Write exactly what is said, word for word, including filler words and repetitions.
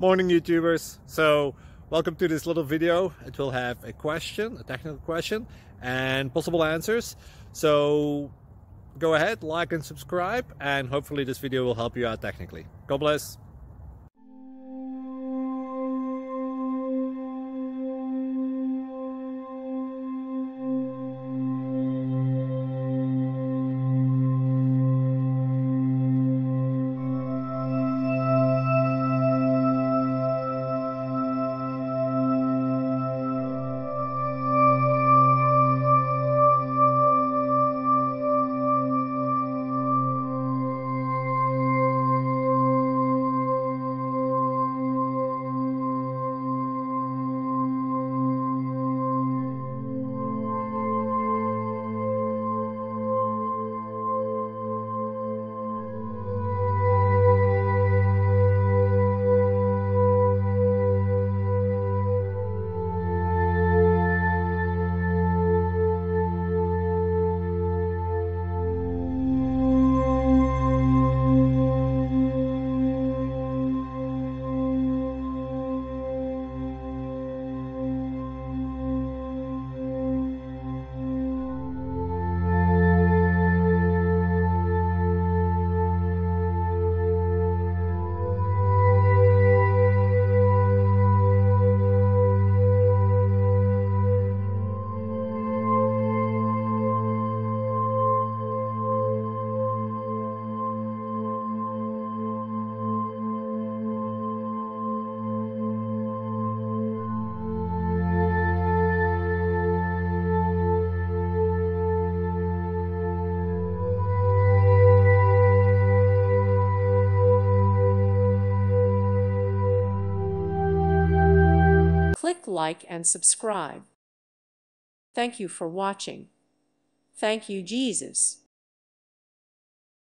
Morning YouTubers. So welcome to this little video. It will have a question, a technical question, and possible answers. So go ahead, like and subscribe, and hopefully this video will help you out technically. God bless. Click like and subscribe. Thank you for watching. Thank you, Jesus.